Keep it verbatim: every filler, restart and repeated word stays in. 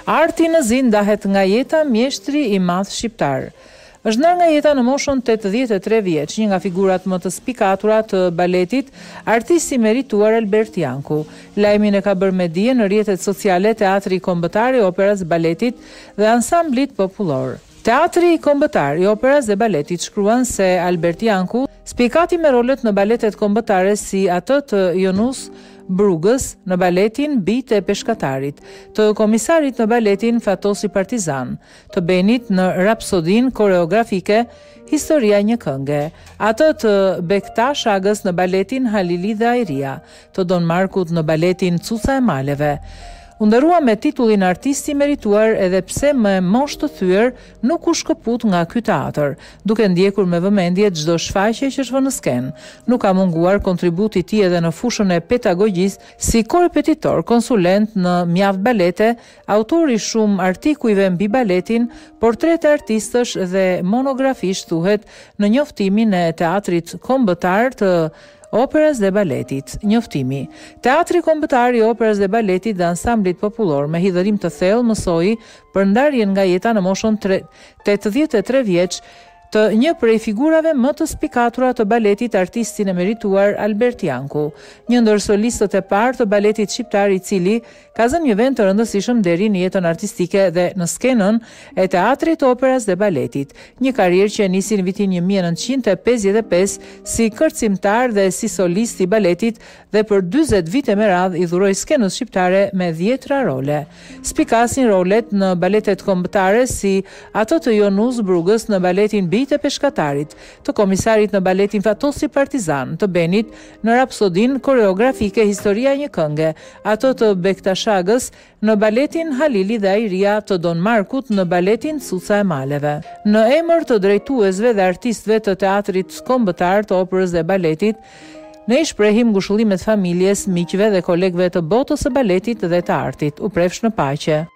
Arti në Zi ndahet nga jeta mjeshtri i madh shqiptar. Është ndarë nga jeta në moshën tetëdhjetë e tre vjeç, një nga figurat më të spikatura të baletit, artisti merituar Albert Janku. Lajmin e ka bërë me dije në rrjetet sociale Teatri Kombëtar i Operës Baletit dhe Ansamblit Popullor. Teatri Kombëtar i Operës dhe Baletit shkruan se Albert Janku, spikati me rolet në baletet kombëtare si atë të Jonus Brugës në baletin Bitë e Peshkatarit, të komisarit në baletin Fatosi Partizan, të Benit në rapsodin koreografike Historia një kënge, atë të Bektash Agës në baletin Halili dhe Ajria, të Don Markut në baletin Cuca e Maleve. U ndërua me titullin artisti merituar edhe pse më moshë të thyer nuk u shkëput nga ky teatr, duke ndjekur me vëmendje çdo shfaqje që shvon në skenë. Nuk ka munguar kontributi i tij edhe në fushën e pedagogjisë si korepetitor, konsulent në mjaft balete, autori shumë artikujve mbi baletin, portrete artistësh dhe monografisht thuhet në njoftimin e Teatrit Kombëtar të Operës dhe Baletit. Njoftimi. Teatri Kombëtar i Operës dhe Baletit dhe Ansamblit Popullor me hidhërim të thellë mësoi për ndarjen nga jeta në moshën tetëdhjetë e tre vjeç të një prej figurave më të spikatura të baletit, artistin e merituar Albert Janku, një ndër solistët e parë të baletit shqiptar i cili ka zënë një vend të rëndësishëm deri në jetën artistike dhe në skenën e Teatrit të Operës dhe Baletit, një karrierë që nisi në vitin një mijë e nëntëqind e pesëdhjetë e pesë si kërcimtar dhe si solist i baletit dhe për dyzet vite me radhë i dhuroi skenës shqiptare me dhjetra role. Spikasin rolet në baletet kombëtare si ato të Jonus Brugës në baletin Bitë e Peshkatarit, të komisarit në baletin Fatosi Partizan, të Benit në rapsodin koreografike Historia një kënge, ato të Bektashagës në baletin Halili dhe Ajria, të Don Markut në baletin Cuca e Maleve. Në emër të drejtuesve dhe artistëve të Teatrit Kombëtar të Operës dhe Baletit, ne i shprehim ngushëllimet familjes, miqve dhe kolegëve të botës së baletit dhe të artit. U prefsh në paqe.